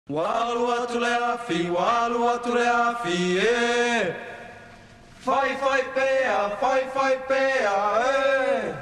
Walu atu le afi, eh. Fai pea, eh.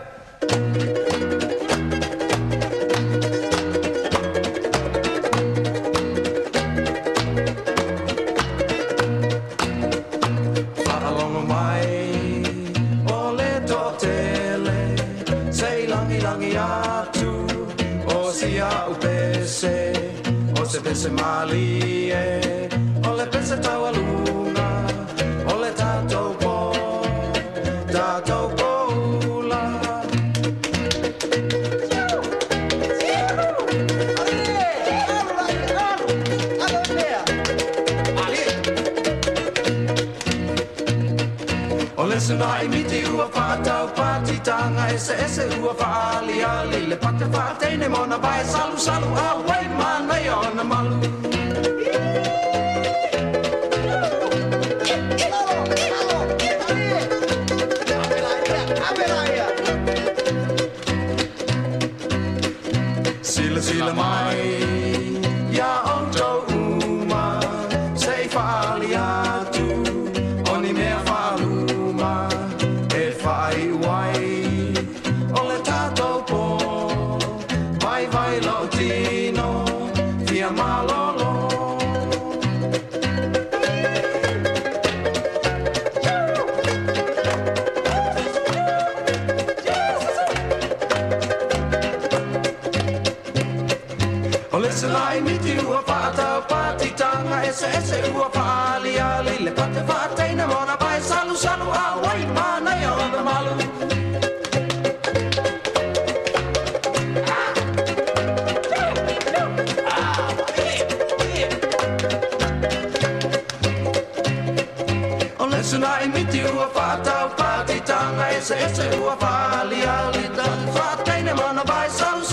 Whaalonga mai, o le totele, sei langi atu, o sia upese. O se pese mali e o le pese tau aluna o le tatou poula. O le suna imiti ua whātau pātitanga ese ua whaali le pate whāteine mona vai salu a wai mana i ona malu. Sila mai ya onto uma sei whaali atu oni mea whaluma e whai wai o le tātou pō vai lo tino fia malolo. O le salai miti ua whaatau pātitanga ese ua whaali le pate whāteina mona vai salu a wai mana i ona malu. O le salai miti ua whaatau pātitanga ese ua whaali le pate whāteina mona vai salu